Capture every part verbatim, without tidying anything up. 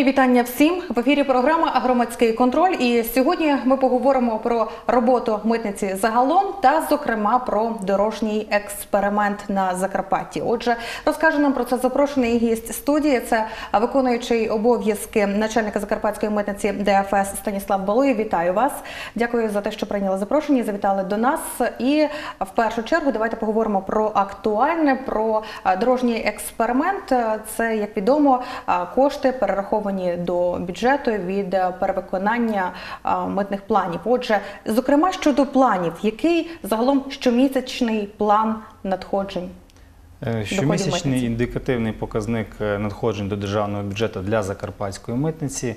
Мої вітання всім. В ефірі програма «Громадський контроль». І сьогодні ми поговоримо про роботу митниці загалом та, зокрема, про дорожній експеримент на Закарпатті. Отже, розкаже нам про це запрошений гість студії. Це виконуючий обов'язки начальника Закарпатської митниці Д Ф С Станіслав Балуєв. Вітаю вас. Дякую за те, що прийняли запрошення і завітали до нас. І в першу чергу давайте поговоримо про актуальне, про дорожній експеримент. Це, як відомо, кошти перераховані до бюджету від перевиконання митних планів. Отже, зокрема, щодо планів, який загалом щомісячний план надходжень? Щомісячний індикативний показник надходжень до державного бюджету для Закарпатської митниці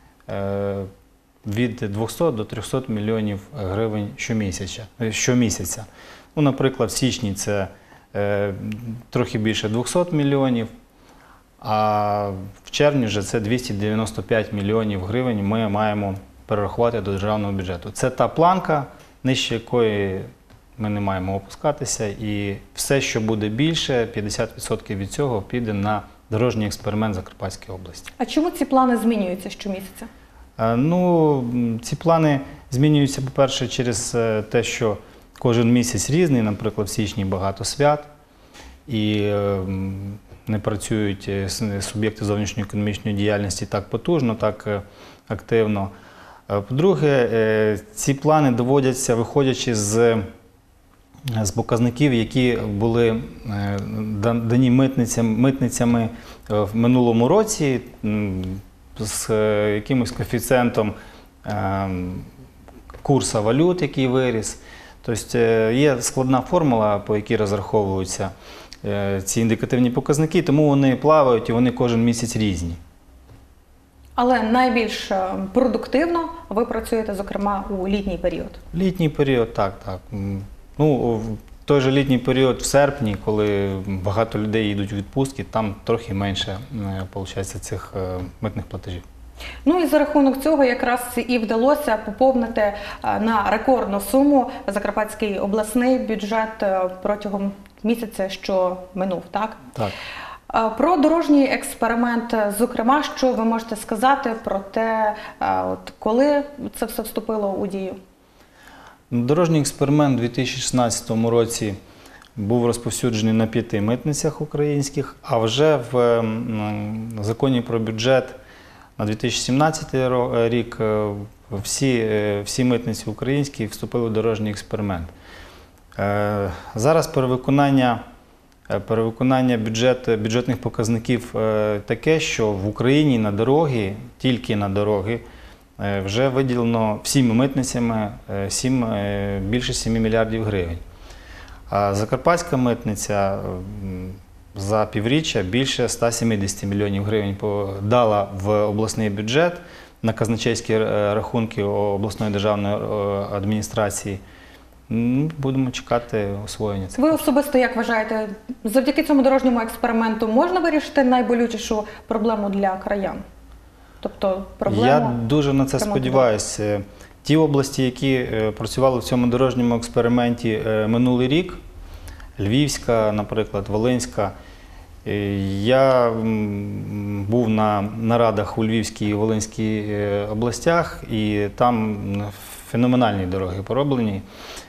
від двохсот до трьохсот мільйонів гривень щомісяця. щомісяця. Ну, наприклад, в січні це трохи більше двохсот мільйонів, а в червні вже це двісті дев'яносто п'ять мільйонів гривень ми маємо перерахувати до державного бюджету. Це та планка, нижче якої ми не маємо опускатися, і все, що буде більше, п'ятдесят відсотків від цього піде на дорожній експеримент Закарпатської області. А чому ці плани змінюються щомісяця? Ну, ці плани змінюються, по-перше, через те, що кожен місяць різний, наприклад, в січні багато свят, і не працюють суб'єкти зовнішньоекономічної діяльності так потужно, так активно. По-друге, ці плани доводяться, виходячи з, з показників, які були дані митницями, митницями в минулому році, з якимось коефіцієнтом курсу валют, який виріс. Тобто є складна формула, по якій розраховуються ці індикативні показники, тому вони плавають і вони кожен місяць різні. Але найбільш продуктивно ви працюєте, зокрема, у літній період? Літній період, так, так. Ну, в той же літній період в серпні, коли багато людей йдуть у відпустки, там трохи менше, виходить, цих митних платежів. Ну і за рахунок цього якраз і вдалося поповнити на рекордну суму Закарпатський обласний бюджет протягом місяця, що минув, так? Так. Про дорожній експеримент, зокрема, що ви можете сказати про те, от, коли це все вступило у дію? Дорожній експеримент у дві тисячі шістнадцятому році був розповсюджений на п'яти митницях українських, а вже в законі про бюджет на дві тисячі сімнадцятий рік всі, всі митниці українські вступили в дорожній експеримент. Зараз перевиконання, перевиконання бюджет, бюджетних показників таке, що в Україні на дороги, тільки на дороги, вже виділено всіма митницями сім, більше семи мільярдів гривень. А Закарпатська митниця за півріччя більше ста сімдесяти мільйонів гривень дала в обласний бюджет на казначейські рахунки обласної державної адміністрації. Будемо чекати освоєння цих. Ви особисто як вважаєте, завдяки цьому дорожньому експерименту можна вирішити найболючішу проблему для краян? Тобто проблему... Я дуже на це сподіваюся. Ті області, які працювали в цьому дорожньому експерименті минулий рік, Львівська, наприклад, Волинська, я був на нарадах у Львівській і Волинській областях, і там феноменальні дороги пороблені.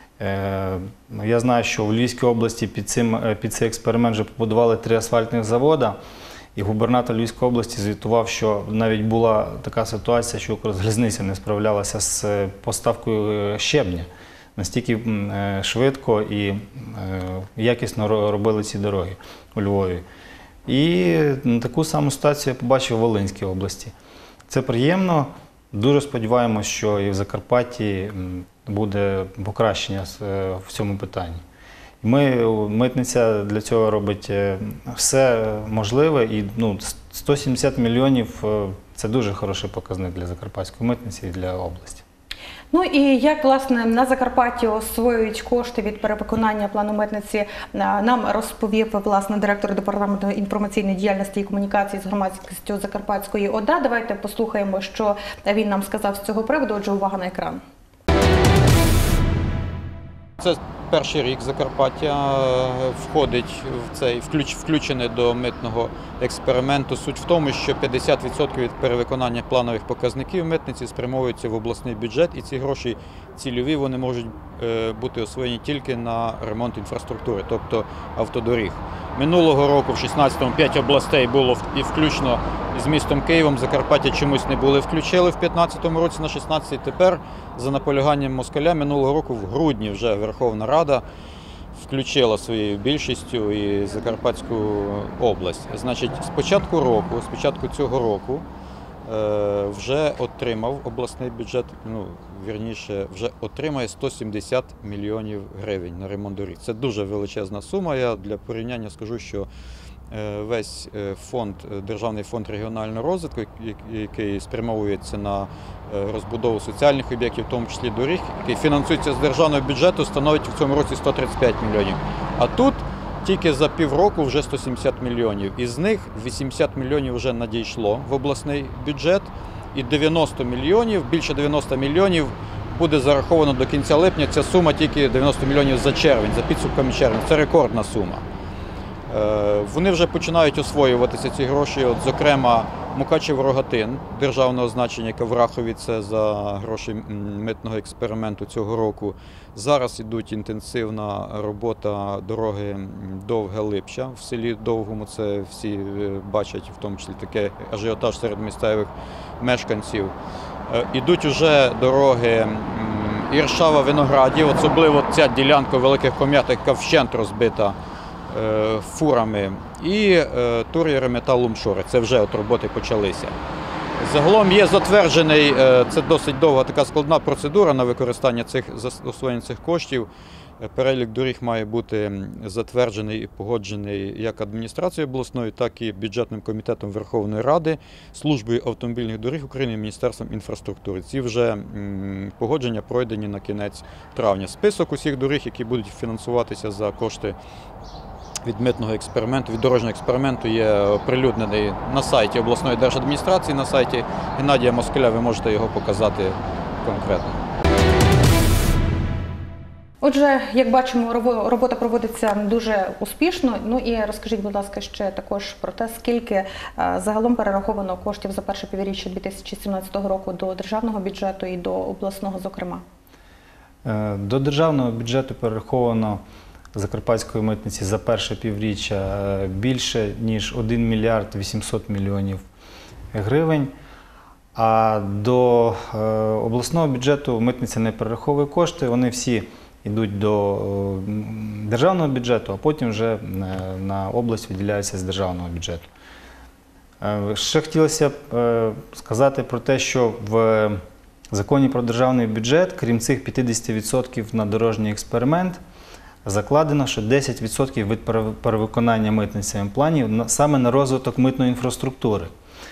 Я знаю, що в Львівській області під, цим, під цей експеримент вже побудували три асфальтних заводи, і губернатор Львівської області звітував, що навіть була така ситуація, що Укрзалізниця не справлялася з поставкою щебня. Настільки швидко і якісно робили ці дороги у Львові. І таку саму ситуацію я побачив у Волинській області. Це приємно. Дуже сподіваємося, що і в Закарпатті буде покращення в цьому питанні. Ми, митниця для цього робить все можливе, і ну, сто сімдесят мільйонів – це дуже хороший показник для Закарпатської митниці і для області. Ну і як, власне, на Закарпатті освоюють кошти від перевиконання плану митниці, нам розповів, власне, директор департаменту інформаційної діяльності і комунікації з громадськістю Закарпатської О Д А. Давайте послухаємо, що він нам сказав з цього приводу. Отже, увага на екран. Це перший рік Закарпаття входить в цей, включ, включене до митного експерименту. Суть в тому, що п'ятдесят відсотків від перевиконання планових показників митниці спрямовуються в обласний бюджет, і ці гроші цільові, вони можуть бути освоєні тільки на ремонт інфраструктури, тобто автодоріг. Минулого року, в шістнадцятому, п'ять областей було і включно з містом Києвом. Закарпаття чомусь не були включили в п'ятнадцятому році на шістнадцятий. Тепер, за наполяганням москаля, минулого року в грудні вже Верховна Рада включила своєю більшістю і Закарпатську область. Значить, з початку року, з початку цього року вже отримав обласний бюджет, ну, вірніше, вже отримає сто сімдесят мільйонів гривень на ремонт доріг. Це дуже величезна сума. Я для порівняння скажу, що весь фонд, Державний фонд регіонального розвитку, який спрямовується на розбудову соціальних об'єктів, в тому числі доріг, який фінансується з державного бюджету, становить в цьому році сто тридцять п'ять мільйонів. А тут тільки за півроку вже сто сімдесят мільйонів. Із них вісімдесят мільйонів вже надійшло в обласний бюджет, і дев'яносто мільйонів, більше дев'яноста мільйонів буде зараховано до кінця липня. Ця сума тільки дев'яносто мільйонів за червень, за підсумками червня. Це рекордна сума. Вони вже починають освоюватися, ці гроші. От, зокрема, Мукачев-Рогатин державного значення, яка в Рахові, це за гроші митного експерименту цього року. Зараз ідуть інтенсивна робота дороги Довге-Липча. В селі Довгому це всі бачать, в тому числі таке ажіотаж серед місцевих мешканців. Ідуть уже дороги Іршава-Виноградів, особливо ця ділянка Великих Ком'яток, яка вщент розбита фурами, і Тур'єр-Метал-Лумшори. Це вже от роботи почалися. Загалом є затверджений, це досить довга така складна процедура на використання цих освоєння цих коштів. Перелік доріг має бути затверджений і погоджений як адміністрацією обласною, так і бюджетним комітетом Верховної Ради, Службою автомобільних доріг України і Міністерством інфраструктури. Ці вже погодження пройдені на кінець травня. Список усіх доріг, які будуть фінансуватися за кошти від митного експерименту, від дорожнього експерименту, є оприлюднений на сайті обласної держадміністрації, на сайті Геннадія Москаля, ви можете його показати конкретно. Отже, як бачимо, робота проводиться дуже успішно. Ну і розкажіть, будь ласка, ще також про те, скільки загалом перераховано коштів за перше півріччя дві тисячі сімнадцятого року до державного бюджету і до обласного, зокрема. До державного бюджету перераховано Закарпатської митниці за перше півріччя більше, ніж один мільярд вісімсот мільйонів гривень. А до обласного бюджету митниця не перераховує кошти, вони всі йдуть до державного бюджету, а потім вже на область виділяються з державного бюджету. Ще хотілося б сказати про те, що в Законі про державний бюджет, крім цих п'ятдесят відсотків на дорожній експеримент, закладено, що десять відсотків від перевиконання митницями планів саме на розвиток митної інфраструктури.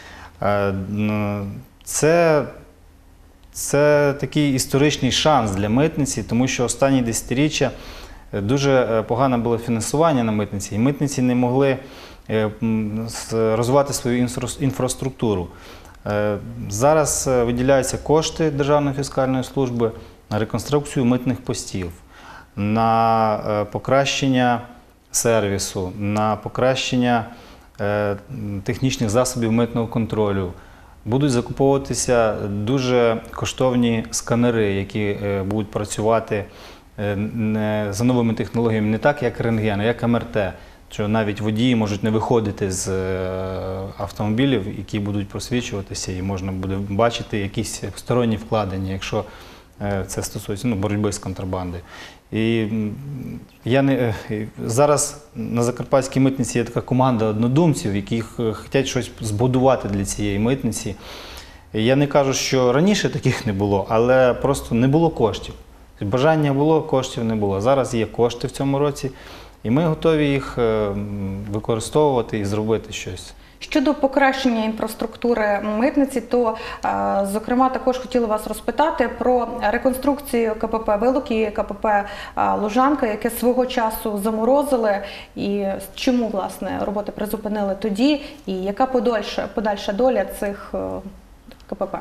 Це, це такий історичний шанс для митниці, тому що останні десятиріччя дуже погане було фінансування на митниці, і митниці не могли розвивати свою інфраструктуру. Зараз виділяються кошти Державної фіскальної служби на реконструкцію митних постів, на покращення сервісу, на покращення технічних засобів митного контролю. Будуть закуповуватися дуже коштовні сканери, які будуть працювати за новими технологіями не так, як рентген, а як ем ер те. Що навіть водії можуть не виходити з автомобілів, які будуть просвічуватися, і можна буде бачити якісь сторонні вкладення, якщо це стосується ну, боротьби з контрабандою. І я не, зараз на Закарпатській митниці є така команда однодумців, які хочуть щось збудувати для цієї митниці. Я не кажу, що раніше таких не було, але просто не було коштів. Бажання було, коштів не було. Зараз є кошти в цьому році. І ми готові їх використовувати і зробити щось. Щодо покращення інфраструктури митниці, то, зокрема, також хотіла вас розпитати про реконструкцію ка пе пе «Вилок» і ка пе пе «Лужанка», яке свого часу заморозили. І чому, власне, роботи призупинили тоді? І яка подальша, подальша доля цих ка пе пе?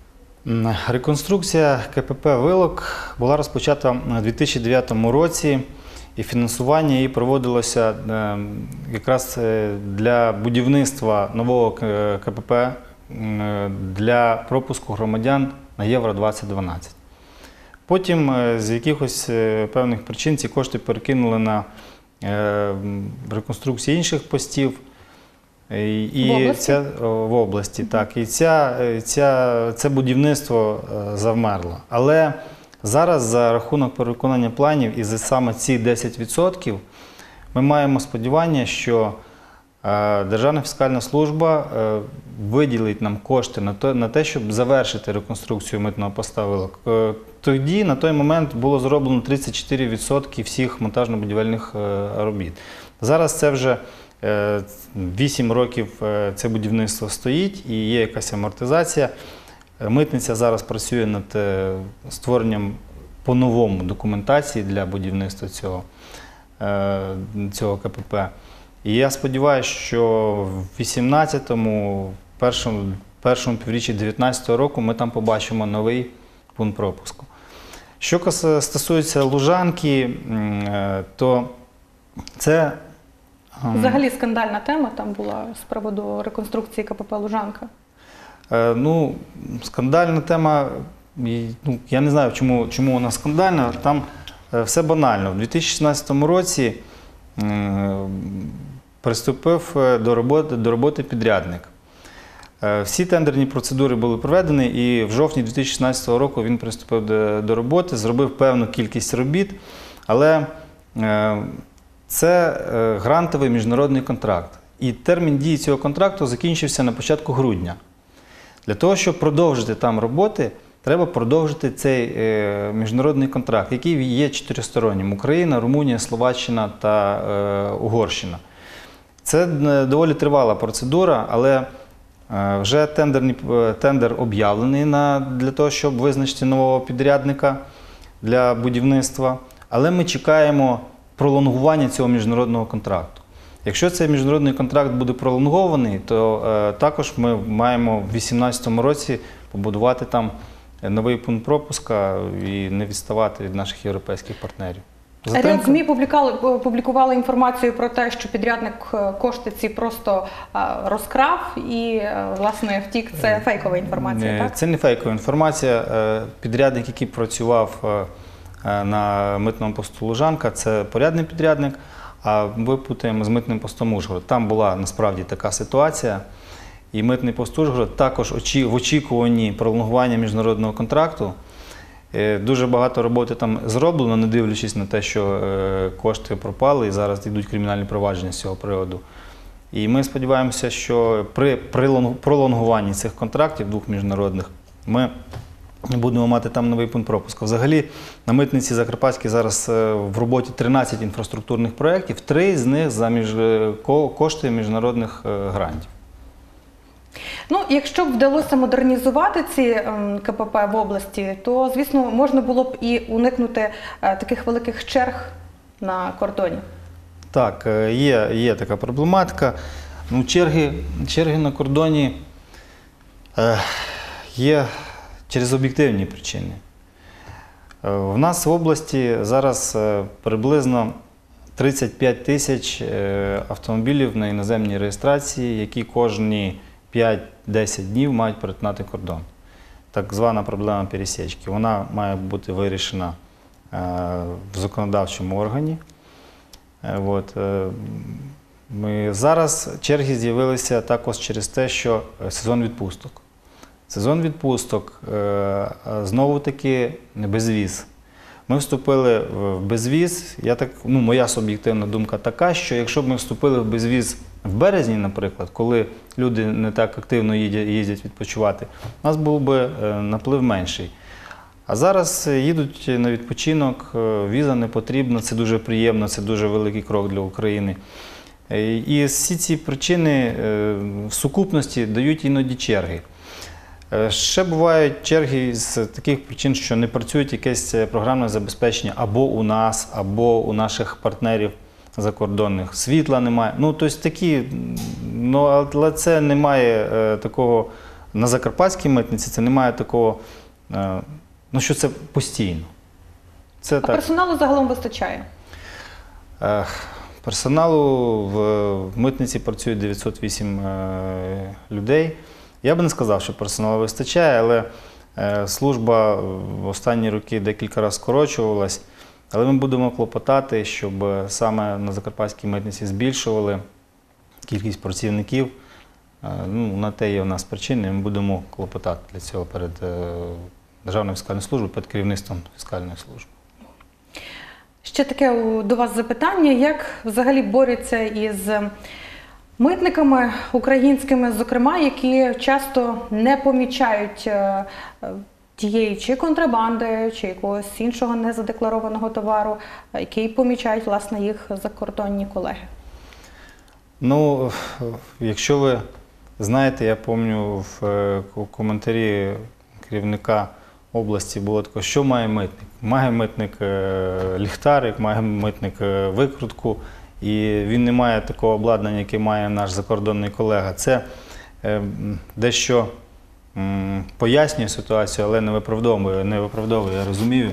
Реконструкція ка пе пе «Вилок» була розпочата у дві тисячі дев'ятому році. і фінансування її проводилося е, якраз е, для будівництва нового К- КПП е, для пропуску громадян на Євро двадцять дванадцять. Потім е, з якихось е, певних причин ці кошти перекинули на е, реконструкцію інших постів. І, і В області? Ця, о, в області, так. І ця, ця, це будівництво е, завмерло. Але зараз за рахунок перевиконання планів і за саме ці десять відсотків ми маємо сподівання, що е, Державна фіскальна служба е, виділить нам кошти на, то, на те, щоб завершити реконструкцію митного поста Вилок. Е, тоді, на той момент, було зроблено тридцять чотири відсотки всіх монтажно-будівельних е, робіт. Зараз це вже вісім років це будівництво стоїть і є якась амортизація. Митниця зараз працює над створенням по-новому документації для будівництва цього, цього КПП. І я сподіваюся, що в вісімнадцятому, першому, першому півріччі дев'ятнадцятого року ми там побачимо новий пункт пропуску. Що стосується Лужанки, то це Взагалі скандальна тема там була з приводу реконструкції КПП «Лужанка». Е, ну, скандальна тема, і, ну, я не знаю, чому, чому вона скандальна, там е, все банально. У дві тисячі шістнадцятому році е, приступив до роботи, до роботи підрядник. Е, всі тендерні процедури були проведені, і в жовтні дві тисячі шістнадцятого року він приступив до, до роботи, зробив певну кількість робіт, але е, це грантовий міжнародний контракт. І термін дії цього контракту закінчився на початку грудня. Для того, щоб продовжити там роботи, треба продовжити цей міжнародний контракт, який є чотиристороннім – Україна, Румунія, Словаччина та Угорщина. Це доволі тривала процедура, але вже тендерний, тендер об'явлений на, для того, щоб визначити нового підрядника для будівництва. Але ми чекаємо пролонгування цього міжнародного контракту. Якщо цей міжнародний контракт буде пролонгований, то е, також ми маємо в дві тисячі вісімнадцятому році побудувати там новий пункт пропуска і не відставати від наших європейських партнерів. Затримка... Ряд ЗМІ публікували, публікували інформацію про те, що підрядник кошти ці просто розкрав і, власне, втік. Це фейкова інформація, так? Це не фейкова інформація. Підрядник, який працював на митному посту Лужанка, це порядний підрядник, а ми путаємо з митним постом Ужгород. Там була насправді така ситуація, і митний пост Ужгород також в очікуванні пролонгування міжнародного контракту. Дуже багато роботи там зроблено, не дивлячись на те, що кошти пропали і зараз йдуть кримінальні провадження з цього приводу. І ми сподіваємося, що при пролонгуванні цих контрактів двох міжнародних ми будемо мати там новий пункт пропуску. Взагалі, на митниці Закарпатській зараз в роботі тринадцять інфраструктурних проєктів, три з них за між... кошти міжнародних грантів. Ну, якщо б вдалося модернізувати ці КПП в області, то, звісно, можна було б і уникнути таких великих черг на кордоні. Так, є, є така проблематика. Ну, черги, черги на кордоні е, є через об'єктивні причини. В нас в області зараз приблизно тридцять п'ять тисяч автомобілів на іноземній реєстрації, які кожні п'ять-десять днів мають перетинати кордон. Так звана проблема пересічки. Вона має бути вирішена в законодавчому органі. От. Ми, зараз черги з'явилися також через те, що сезон відпусток. Сезон відпусток, знову-таки безвіз. Ми вступили в безвіз, я так, ну, моя суб'єктивна думка така, що якщо б ми вступили в безвіз в березні, наприклад, коли люди не так активно їздять, їздять відпочивати, у нас був би наплив менший. А зараз їдуть на відпочинок, віза не потрібна, це дуже приємно, це дуже великий крок для України. І всі ці причини в сукупності дають іноді черги. Ще бувають черги з таких причин, що не працюють якесь програмне забезпечення або у нас, або у наших партнерів закордонних. Світла немає. Ну, тобто такі, ну, але це немає такого, на закарпатській митниці це немає такого, ну, що це постійно. Це а так. Персоналу загалом вистачає? Е, Персоналу в митниці працює дев'ятсот вісім е, людей. Я би не сказав, що персоналу вистачає, але е, служба в останні роки декілька разів скорочувалась. Але ми будемо клопотати, щоб саме на Закарпатській митниці збільшували кількість працівників. Е, ну, на те є у нас причини, ми будемо клопотати для цього перед е, Державною фіскальною службою, перед керівництвом фіскальної служби. Ще таке у- до вас запитання, як взагалі борються із митниками українськими, зокрема, які часто не помічають е, е, тієї чи контрабанди, чи якогось іншого незадекларованого товару, е, який помічають, власне, їх закордонні колеги? Ну, якщо ви знаєте, я пам'ятаю в е, ко- коментарі керівника області було таке, що має митник? Має митник е, ліхтарик, має митник е, викрутку, і він не має такого обладнання, яке має наш закордонний колега. Це е, м, дещо м, пояснює ситуацію, але не виправдовує, не виправдовує, я розумію.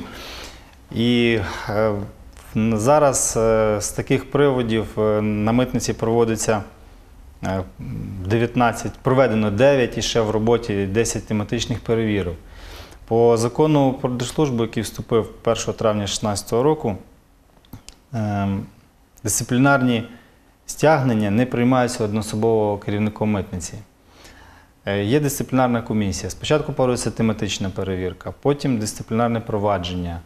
І е, н- зараз е, з таких приводів е, на митниці проводиться е, дев'ятнадцять, проведено дев'ять і ще в роботі десять тематичних перевірок. По закону про держслужбу, який вступив першого травня дві тисячі шістнадцятого року, ем, дисциплінарні стягнення не приймаються одноособово керівником митниці. Е, Є дисциплінарна комісія. Спочатку проводиться тематична перевірка, потім дисциплінарне провадження.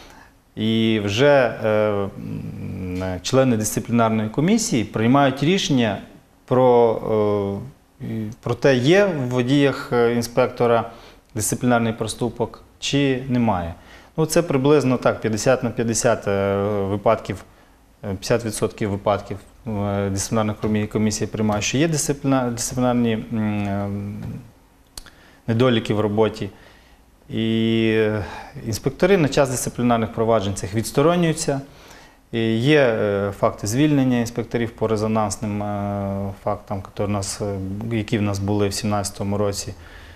І вже е, м, члени дисциплінарної комісії приймають рішення про, е, і- про те, є в водіях е, інспектора дисциплінарний проступок чи немає. Ну, це приблизно так, п'ятдесят на п'ятдесят е, випадків, е, п'ятдесят відсотків випадків е, дисциплінарна комі- комісія приймає, що є дисципліна- дисциплінарні м, е, недоліки в роботі. І е, інспектори на час дисциплінарних проваджень цих відсторонюються. І є е, факти звільнення інспекторів по резонансним е, фактам, які в нас, е, які в нас були в дві тисячі сімнадцятому році.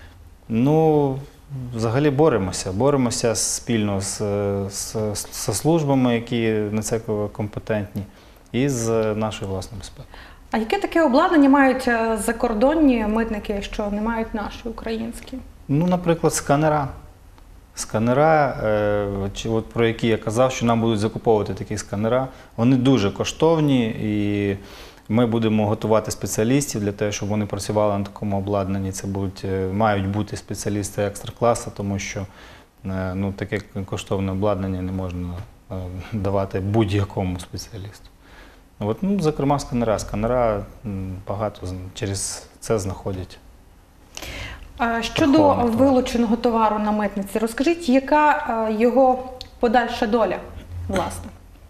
Ну, взагалі боремося. Боремося спільно з, з, з службами, які на це компетентні, і з нашою власною безпекою. А яке таке обладнання мають е, закордонні митники, що не мають наші українські? Ну, наприклад, сканера. Сканера, е, чи от про які я казав, що нам будуть закуповувати такі сканера. Вони дуже коштовні, і ми будемо готувати спеціалістів для того, щоб вони працювали на такому обладнанні. Це будуть, е, мають бути спеціалісти екстра-класу, тому що е, ну, таке коштовне обладнання не можна е, давати будь-якому спеціалісту. От, ну, зокрема, сканера. Сканера м, багато з- через це знаходять. А Щодо Прихований товар. вилученого товару на митниці, розкажіть, яка е, його подальша доля, власне?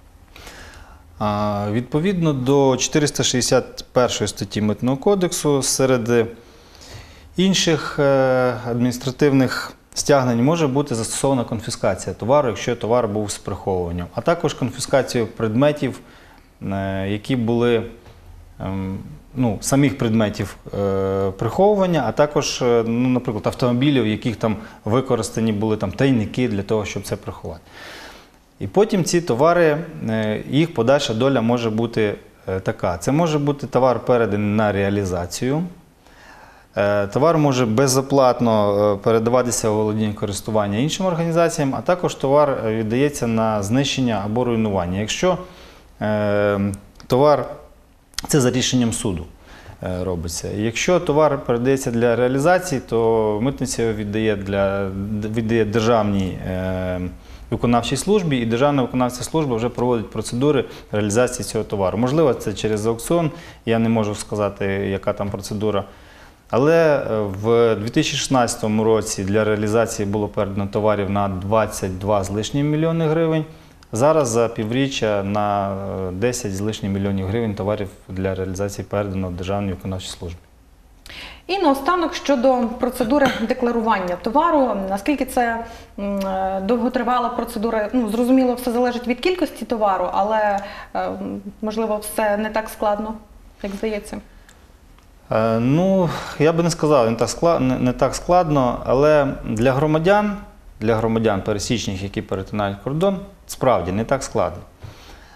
А, Відповідно до чотириста шістдесят першої статті Митного кодексу, серед інших е, адміністративних стягнень може бути застосована конфіскація товару, якщо товар був з приховуванням, а також конфіскацію предметів, е, які були ем, ну, самих предметів е, приховування, а також, е, ну, наприклад, автомобілів, в яких там використані були там тайники для того, щоб це приховати. І потім ці товари, е, їх подальша доля може бути е, така. Це може бути товар переданий на реалізацію. Е, Товар може безоплатно е, передаватися у володіння користування іншим організаціям, а також товар е, віддається на знищення або руйнування. Якщо е, товар, це за рішенням суду е, робиться. Якщо товар передається для реалізації, то митниця його віддає, для, віддає державній е, виконавчій службі, і державна виконавча служба вже проводить процедури реалізації цього товару. Можливо, це через аукціон, я не можу сказати, яка там процедура. Але в дві тисячі шістнадцятому році для реалізації було передано товарів на двадцять два з лишнім мільйони гривень. Зараз за півріччя на десять з лишнім мільйонів гривень товарів для реалізації передано в Державній виконавчій службі. І наостанок щодо процедури декларування товару. Наскільки це м, довготривала процедура? Ну, зрозуміло, все залежить від кількості товару, але, е, можливо, все не так складно, як здається. Е, Ну, я би не сказав, не так складно, не так складно, але для громадян, для громадян пересічних, які перетинають кордон, справді не так складно.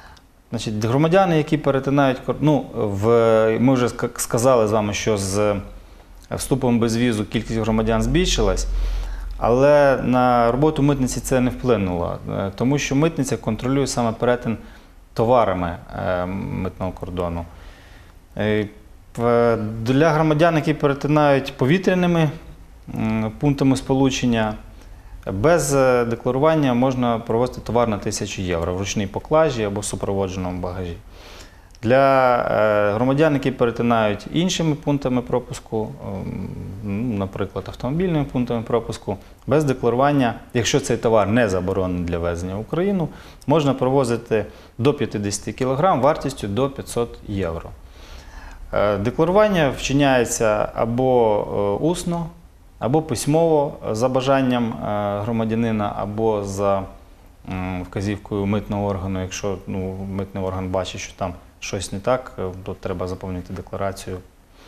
Значить, громадяни, які перетинають кор- ну, в, ми вже ска- сказали з вами, що з вступом без візу кількість громадян збільшилась, але на роботу митниці це не вплинуло, е, тому що митниця контролює саме перетин товарами е, митного кордону. Е, в- Для громадян, які перетинають повітряними м, пунктами сполучення, без е, декларування можна провозити товар на тисячу євро в ручній поклажі або супроводженому багажі. Для е, громадян, які перетинають іншими пунктами пропуску, ем, ну, наприклад, автомобільними пунктами пропуску, без декларування, якщо цей товар не заборонений для ввезення в Україну, можна провозити до п'ятдесят кілограм вартістю до п'ятсот євро. Е, Декларування вчиняється або е, усно, або письмово за бажанням е, громадянина, або за м, вказівкою митного органу. Якщо ну, митний орган бачить, що там щось не так, е, то треба заповнити декларацію.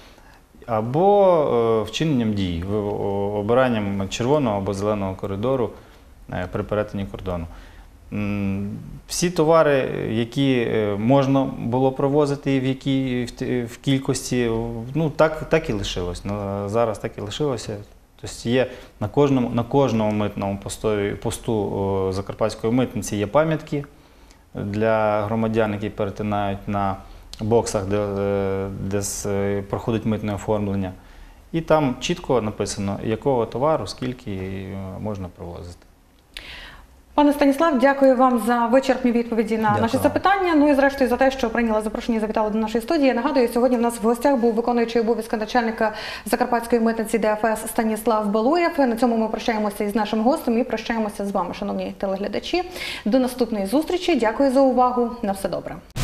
Або е, вчиненням дій, в- о- обиранням червоного або зеленого коридору е, при перетині кордону. М, Всі товари, які е, можна було провозити і в, які, в, т- в кількості, ну, так, так і лишилось. Ну, зараз так і лишилося. Тобто є на кожному, на кожному митному постові, посту о, Закарпатської митниці є пам'ятки для громадян, які перетинають на боксах, де, е, де с- проходить митне оформлення. І там чітко написано, якого товару, скільки е, можна провозити. Пане Станіслав, дякую вам за вичерпні відповіді на Дякую наші вам. запитання. Ну і зрештою за те, що прийняли запрошення і завітали до нашої студії. Я нагадую, сьогодні в нас в гостях був виконуючий обов'язки начальника Закарпатської митниці Д Ф С Станіслав Балуєв. На цьому ми прощаємося із нашим гостем і прощаємося з вами, шановні телеглядачі. До наступної зустрічі. Дякую за увагу. На все добре.